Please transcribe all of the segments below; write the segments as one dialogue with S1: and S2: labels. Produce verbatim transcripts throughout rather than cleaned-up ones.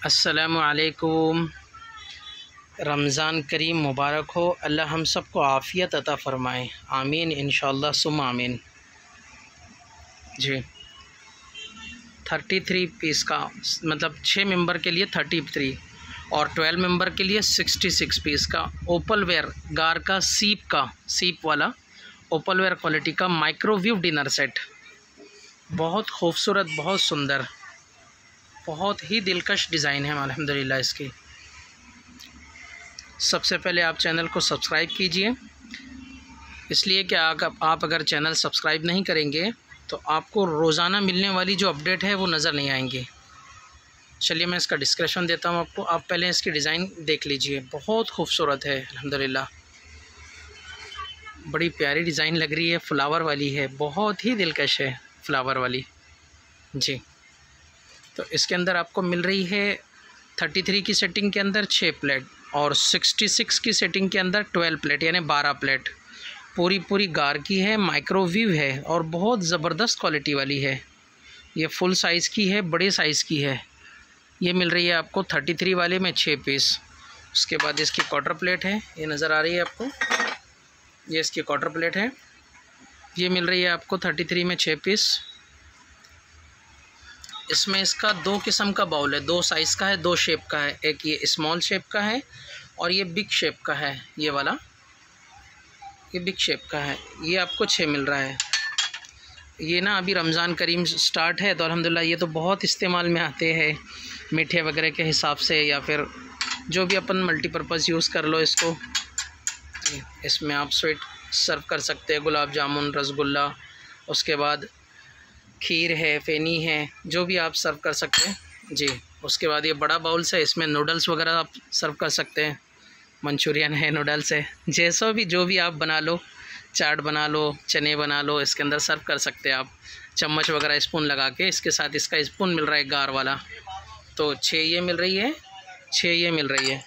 S1: अस्सलामु अलैकुम। रमज़ान करीम मुबारक हो। अल्लाह हम सबको आफ़ियत अता फ़रमाए, आमीन इंशाअल्लाह सुम्मा आमीन। जी थर्टी थ्री पीस का मतलब छः मेंबर के लिए थर्टी थ्री और ट्वेल्व मेंबर के लिए सिक्सटी सिक्स पीस का ओपल वेयर गार का सीप का सीप वाला ओपल वेयर क्वालिटी का माइक्रोवेव डिनर सेट। बहुत खूबसूरत, बहुत सुंदर, बहुत ही दिलकश डिज़ाइन है अल्हम्दुलिल्लाह इसकी। सबसे पहले आप चैनल को सब्सक्राइब कीजिए, इसलिए कि आप अगर चैनल सब्सक्राइब नहीं करेंगे तो आपको रोज़ाना मिलने वाली जो अपडेट है वो नज़र नहीं आएंगी। चलिए मैं इसका डिस्क्रिप्शन देता हूँ आपको। आप पहले इसकी डिज़ाइन देख लीजिए, बहुत खूबसूरत है अल्हम्दुलिल्लाह। बड़ी प्यारी डिज़ाइन लग रही है, फ्लावर वाली है, बहुत ही दिलकश है फ्लावर वाली जी। तो इसके अंदर आपको मिल रही है थर्टी थ्री की सेटिंग के अंदर छः प्लेट और सिक्सटी सिक्स की सेटिंग के अंदर ट्वेल्व प्लेट यानी बारह प्लेट। पूरी पूरी गार की है, माइक्रोवेव है और बहुत ज़बरदस्त क्वालिटी वाली है। ये फुल साइज़ की है, बड़े साइज़ की है। ये मिल रही है आपको थर्टी थ्री वाले में छः पीस। उसके बाद इसकी क्वार्टर प्लेट है, ये नज़र आ रही है आपको, ये इसकी क्वार्टर प्लेट है। ये मिल रही है आपको थर्टी थ्री में छः पीस। इसमें इसका दो किस्म का बाउल है, दो साइज़ का है, दो शेप का है। एक ये स्मॉल शेप का है और ये बिग शेप का है। ये वाला ये बिग शेप का है। ये आपको छः मिल रहा है। ये ना अभी रमज़ान करीम स्टार्ट है तो अल्हम्दुलिल्लाह ये तो बहुत इस्तेमाल में आते हैं मीठे वगैरह के हिसाब से, या फिर जो भी अपन मल्टीपर्पज़ यूज़ कर लो इसको। इसमें आप स्वीट सर्व कर सकते हैं, गुलाब जामुन, रसगुल्ला, उसके बाद खीर है, फेनी है, जो भी आप सर्व कर सकते हैं जी। उसके बाद ये बड़ा बाउल है, इसमें नूडल्स वगैरह आप सर्व कर सकते हैं, मंचूरियन है, नूडल्स है, जैसा भी जो भी आप बना लो, चाट बना लो, चने बना लो, इसके अंदर सर्व कर सकते हैं आप। चम्मच वगैरह स्पून लगा के, इसके साथ इसका स्पून मिल रहा है गार वाला। तो छः ये मिल रही है, छः ये मिल रही है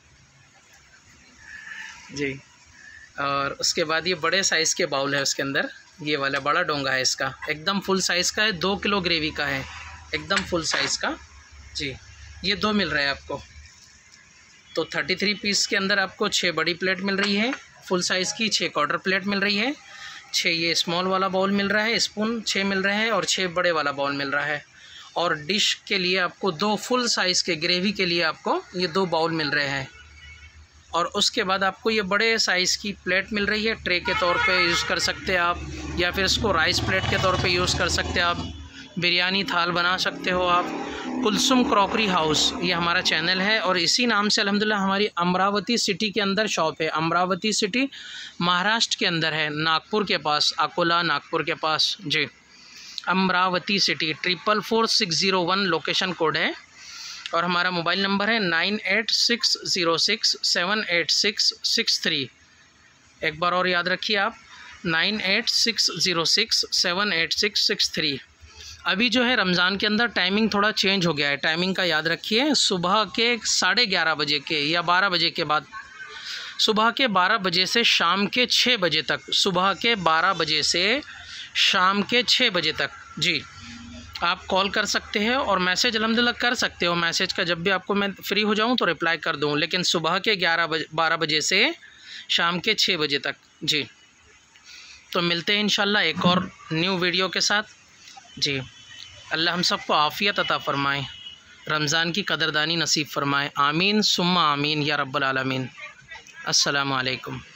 S1: जी। और उसके बाद ये बड़े साइज़ के बाउल है, उसके अंदर ये वाला बड़ा डोंगा है, इसका एकदम फुल साइज़ का है, दो किलो ग्रेवी का है, एकदम फुल साइज़ का जी। ये दो मिल रहा है आपको। तो थर्टी थ्री पीस के अंदर आपको छः बड़ी प्लेट मिल रही है फुल साइज़ की, छः क्वार्टर प्लेट मिल रही है, छः ये स्मॉल वाला बाउल मिल रहा है, स्पून छः मिल रहे हैं और छः बड़े वाला बाउल मिल रहा है। और डिश के लिए आपको दो फुल साइज़ के ग्रेवी के लिए आपको ये दो बाउल मिल रहे हैं। और उसके बाद आपको ये बड़े साइज़ की प्लेट मिल रही है, ट्रे के तौर पे यूज़ कर सकते हैं आप, या फिर इसको राइस प्लेट के तौर पे यूज़ कर सकते हैं आप, बिरयानी थाल बना सकते हो आप। कुलसुम क्रॉकरी हाउस ये हमारा चैनल है और इसी नाम से अल्हम्दुलिल्लाह हमारी अमरावती सिटी के अंदर शॉप है। अमरावती सिटी महाराष्ट्र के अंदर है, नागपुर के पास, अकोला नागपुर के पास जी। Amravati city triple four six zero one location code है और हमारा मोबाइल नंबर है nine eight six zero six seven eight six six three. एक बार और याद रखिए आप, nine eight six zero six seven eight six six three. अभी जो है रमज़ान के अंदर टाइमिंग थोड़ा चेंज हो गया है, टाइमिंग का याद रखिए। सुबह के साढ़े ग्यारह बजे के या बारह बजे के बाद, सुबह के बारह बजे से शाम के छः बजे तक, सुबह के बारह बजे से शाम के छः बजे तक जी आप कॉल कर सकते हैं और मैसेज अल्हम्दुलिल्लाह कर सकते हो। मैसेज का जब भी आपको मैं फ्री हो जाऊं तो रिप्लाई कर दूं, लेकिन सुबह के ग्यारह बजे बारह बजे से शाम के छः बजे तक जी। तो मिलते हैं इंशाल्लाह एक और न्यू वीडियो के साथ जी। अल्लाह हम सबको आफ़ियत अता फ़रमाए, रमज़ान की कदरदानी नसीब फ़रमाए, आमीन सुम्मा आमीन या रब्बल आलमीन। अस्सलामु अलैकुम।